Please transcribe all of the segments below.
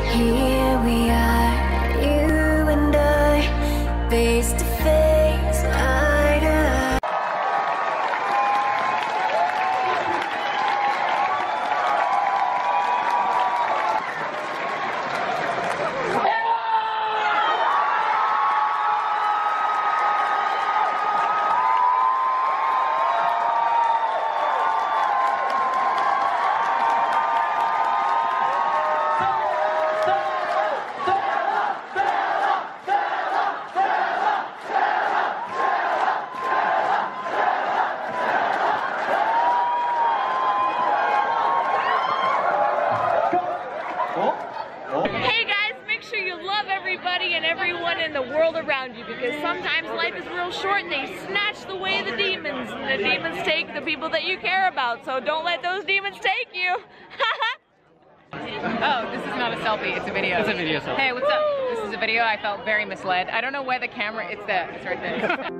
Here we are, you and I, face to face, eye to eye. Hey guys, make sure you love everybody and everyone in the world around you, because sometimes life is real short and they snatch away the demons, and the demons take the people that you care about, so don't let those demons take you. Oh, this is not a selfie, it's a video. It's a video selfie. Hey, what's up? This is a video. I felt very misled. I don't know where the camera, it's there, it's right there.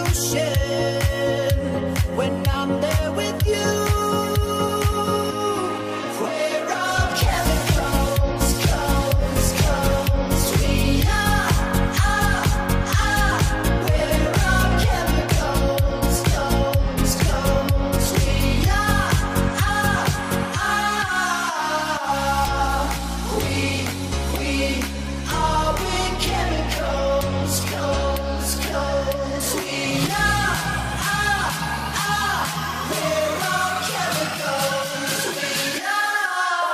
when I'm there with you. We're all chemicals, we are. We're all chemicals, we are. We are with chemicals, we are. We're all chemicals, we are.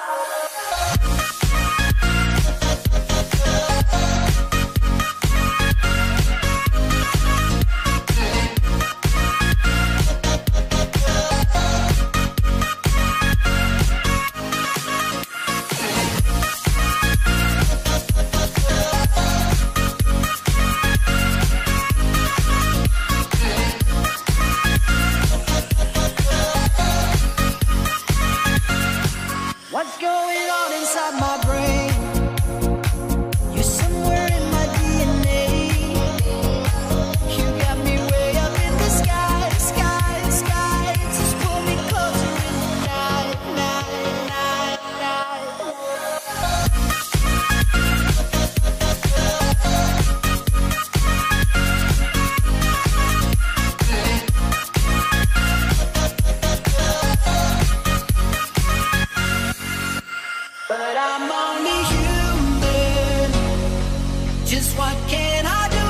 What's going on inside my brain? You're somewhere in my DNA. You got me way up in the sky. Just pull me closer in the night. But I'm only human. Just what can I do?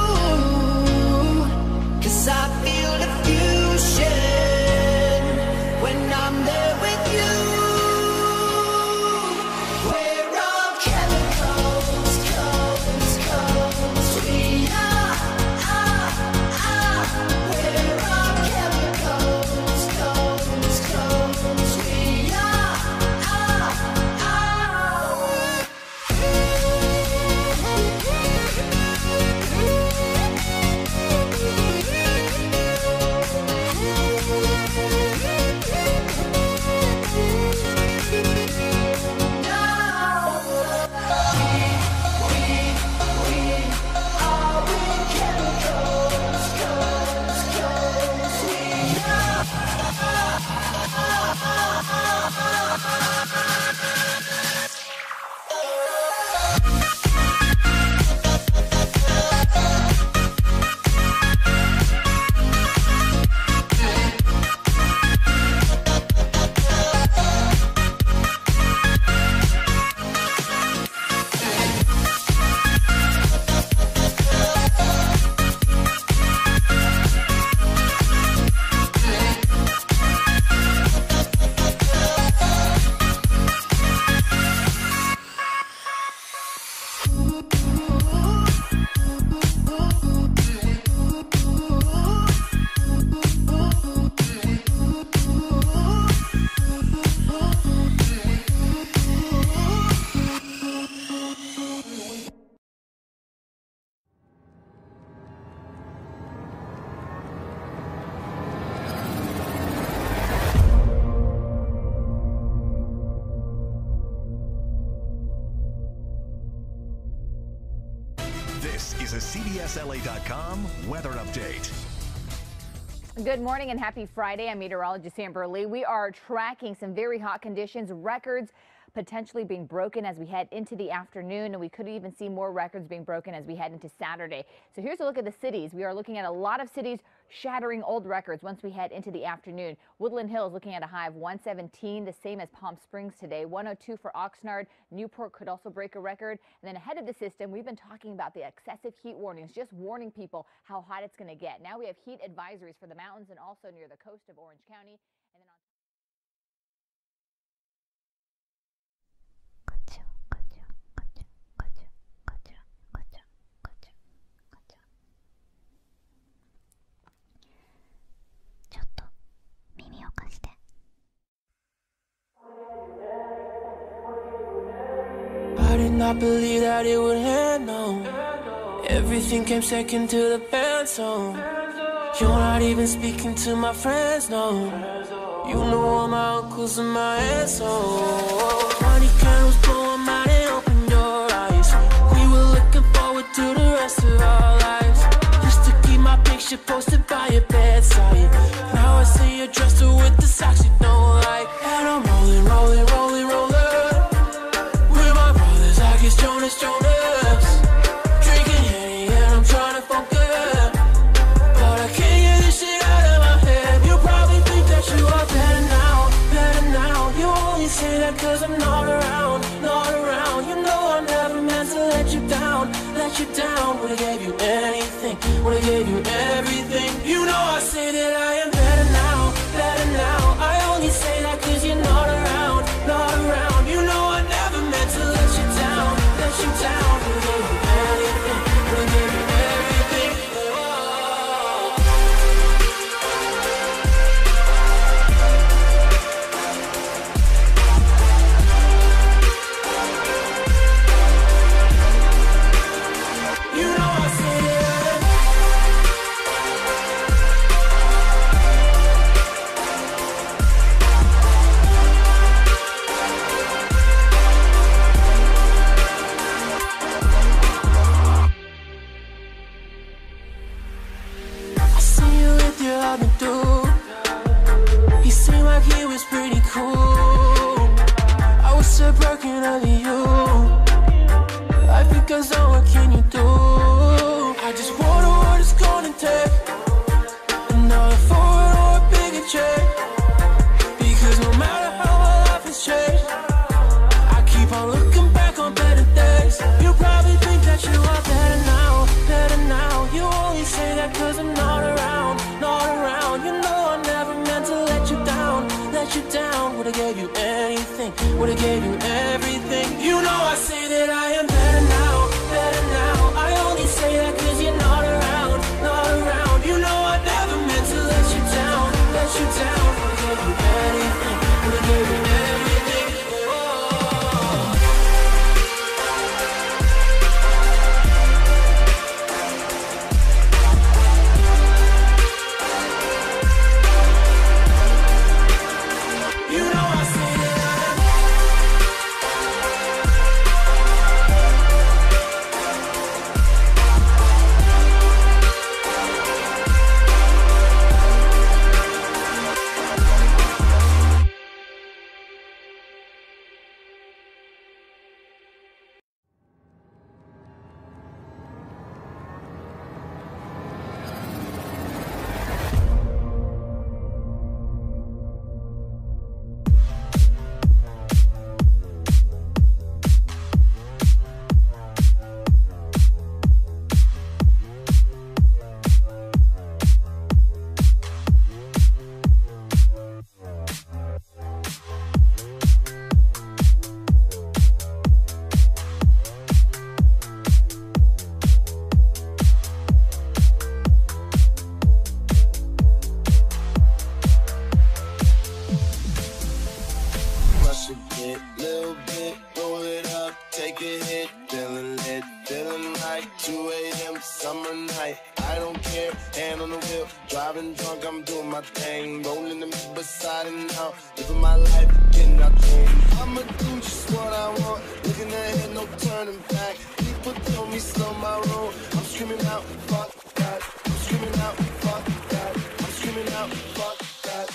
'Cause I feel the fusion when I'm there with you. We're all chemicals, we are. We're all chemicals, we are. This is a CBSLA.com weather update. Good morning and happy Friday. I'm meteorologist Amber Lee. We are tracking some very hot conditions, records potentially being broken as we head into the afternoon, and we could even see more records being broken as we head into Saturday. So here's a look at the cities. We are looking at a lot of cities shattering old records once we head into the afternoon. Woodland Hills looking at a high of 117, the same as Palm Springs today. 102 for Oxnard. Newport could also break a record. And then ahead of the system, we've been talking about the excessive heat warnings, just warning people how hot it's going to get. Now we have heat advisories for the mountains and also near the coast of Orange County. And then on I did not believe that it would end, no. Everything came second to the band song. You're not even speaking to my friends, no. You know all my uncles and my aunts, so 20 candles, blow 'em out and open your eyes. We were looking forward to the rest of our lives, just to keep my picture posted by your bedside. Now I see you dressed with the socks you don't like. And I'm rolling, rolling, rolling, rolling with my brothers like it's Jonas, Jonas. Drinking Henny and I'm trying to focus, but I can't get this shit out of my head. You probably think that you are better now, better now. You only say that cause I'm not around, not around. You know I never meant to let you down, let you down. Would've gave you anything, would've gave you everything. You know I say that I am better now, better now. I only say that cause you're not around, not around. You know I never meant to let you down, let you down. Would've gave you anything, would've gave you everything. Oh. You know I say that. I see you with your other dude. He seemed like he was pretty cool. I was so broken over you. I think I saw what can you do. I just wonder what it's gonna take. Another forward or a bigger check. Because no matter how my life has changed, I keep on looking back on better days. You probably think that you are better now, better now. You only say that cause I'm not around, not around. You know I never meant to let you down, let you down. Would've gave you anything, would've gave you everything. You know I say that I am better now, better now. I only say that cause you're not around, not around. You know I never meant to let you down, let you down. Would've gave you anything, would've gave you everything. Oh. You know I say that. Crush a bit, little bit, roll it up, take a hit, feeling lit, feeling like 2 a.m. summer night. I don't care, hand on the wheel, driving drunk, I'm doing my thing, rolling the mid beside and now, living my life, getting out dream. I'ma do just what I want, looking ahead, no turning back. People tell me slow my roll, I'm screaming out, fuck that. I'm screaming out, fuck that. I'm screaming out, fuck that.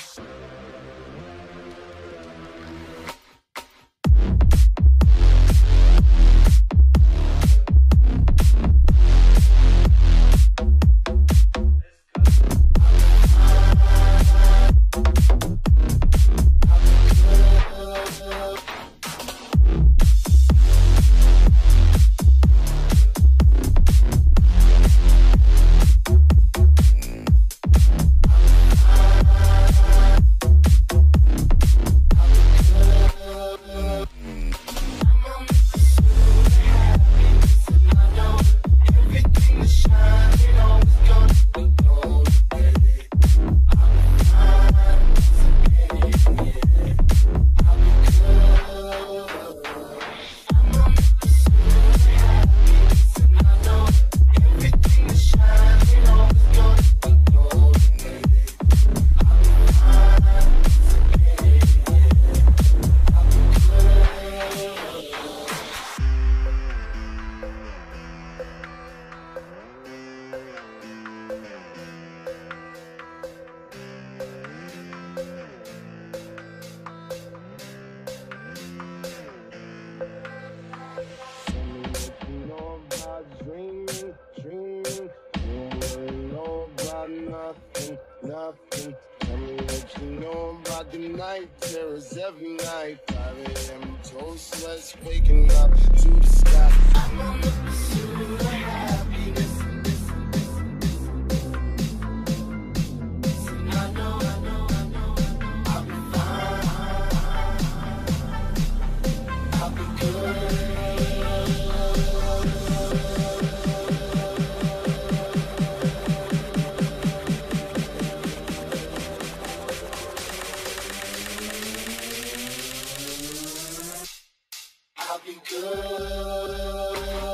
nothing, nothing. Tell me what you know about the night terrors every night. 5 a.m. toast, let's waking up to the sky. I'm on the pursuit of happiness. I know, I'll be fine. I'll be good. I'll be good.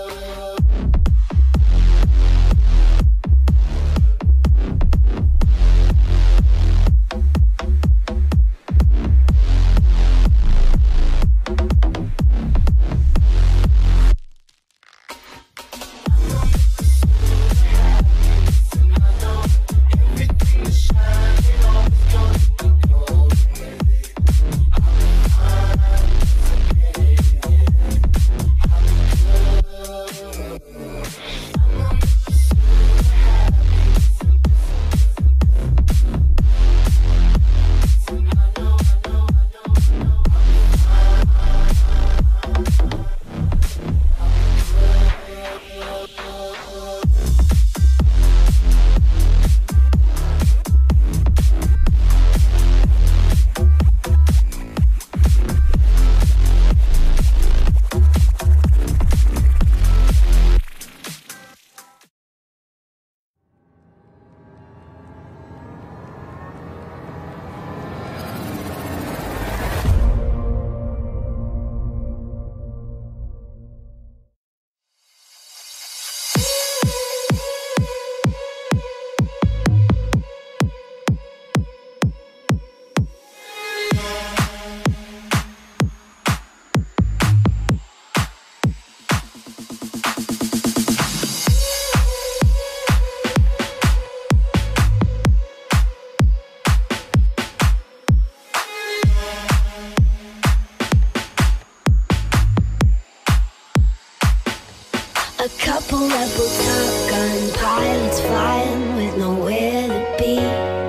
A couple rebel Top Gun pilots flying with nowhere to be.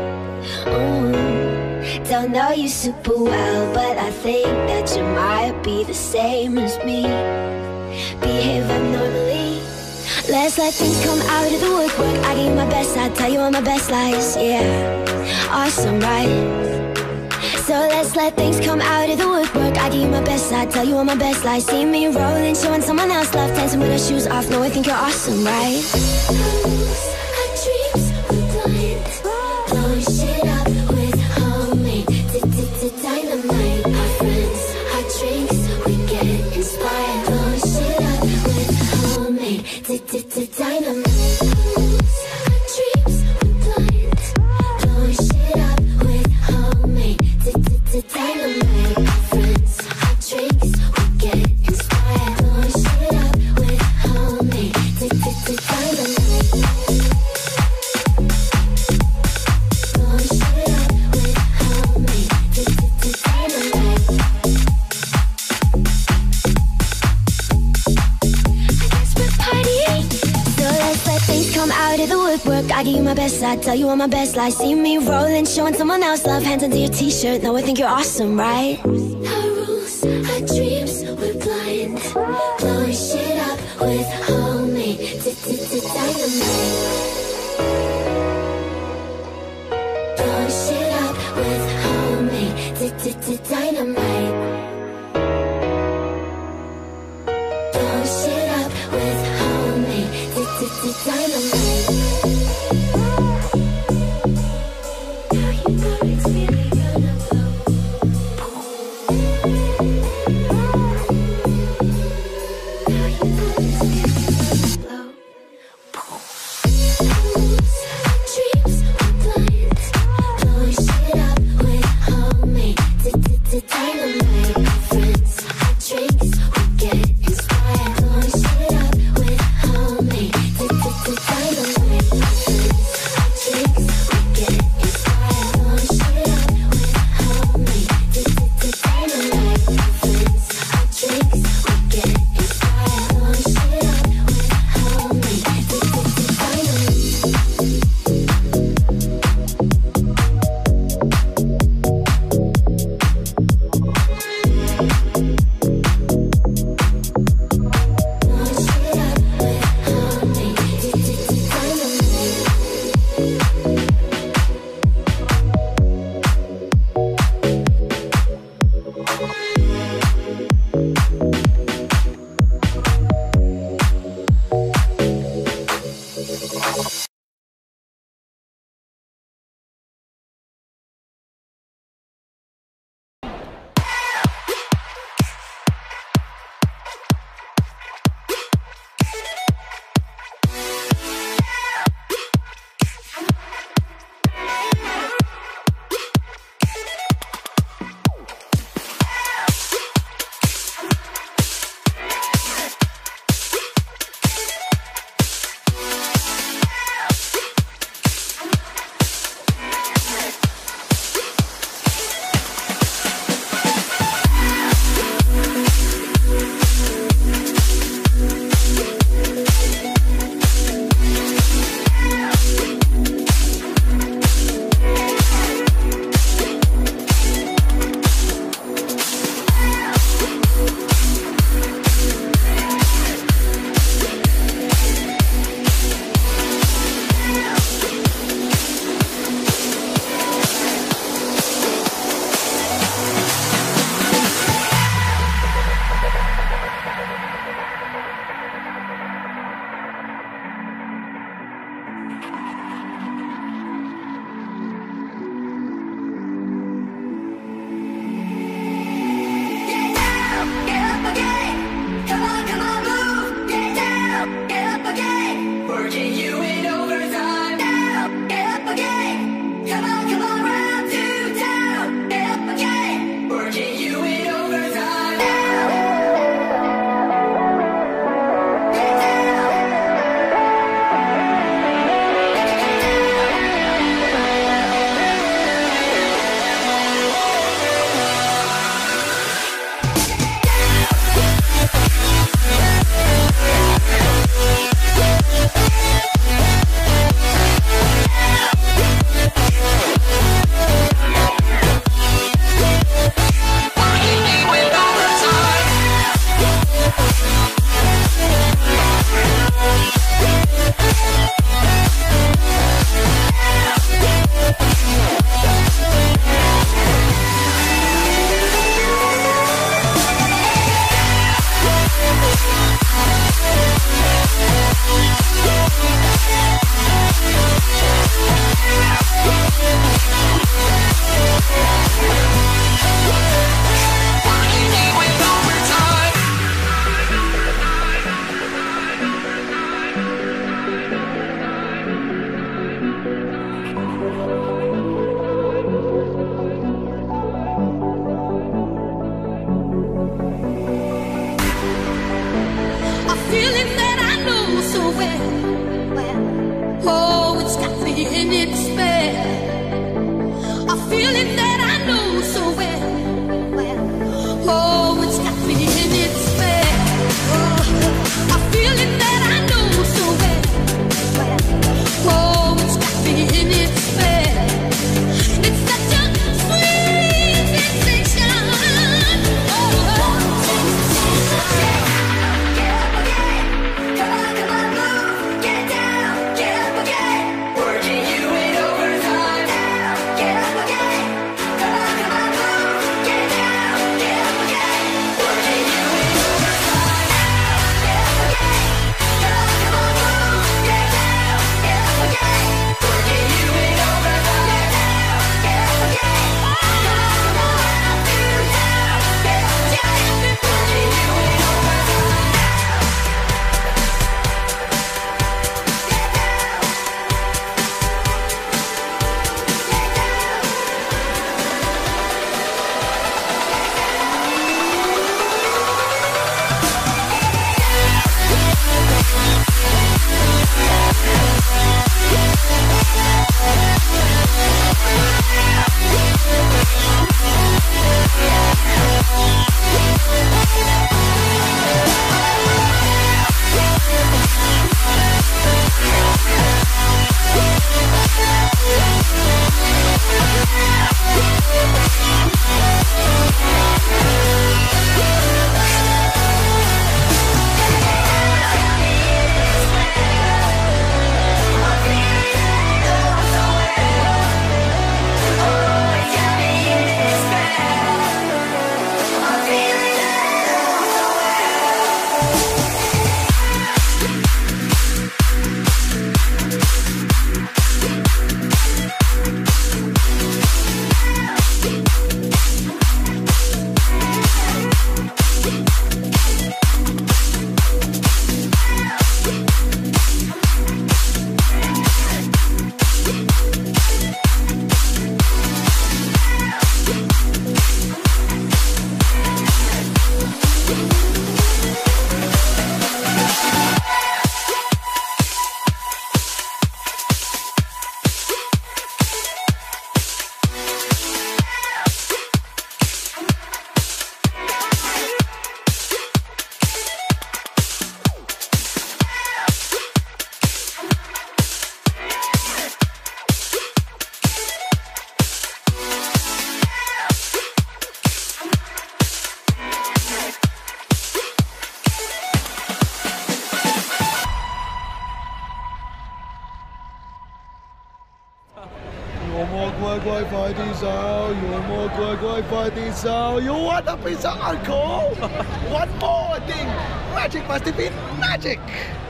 Don't know you super well, but I think that you might be the same as me. Behave abnormally. Let's let things come out of the woodwork. I give you my best, I tell you all my best lies. Yeah, awesome, right? So let's let things come out of the woodwork. I give you my best, I tell you all my best lies. See me rolling, showing someone else love, dancing with our shoes off. No, I think you're awesome, right? Our dreams were blind, blowing shit up with homemade dynamite. Our friends, our drinks, we get inspired, blowing shit up with homemade dynamite. Our dreams were blind, blowing shit up with homemade dynamite. Our friends, our drinks, we get inspired, blowing shit up with homemade dynamite. Blowing shit up with homemade dynamite. I guess we're partying, so let's let things come out of the woodwork. I give you my best, I tell you all my best lies. See me rolling, showing someone else love, hands under your t-shirt. No, I think you're awesome, right? Our rules, our dreams, we're blind, blowing shit up with homemade dynamite. Blowing shit up with homemade dynamite. Blowing shit up with homemade dynamite. Now you know it's really gonna blow. Now you know it's really gonna blow. Our dreams were blind, blowing shit up with homemade dynamite. in its spell. A feeling that I know so well. Oh, it's got me in its spell. Oh, a feeling that I know so well. Oh, it's got me in its spell. It's such a sweet sensation. You want a piece of alcohol? One more thing. Magic must have been magic.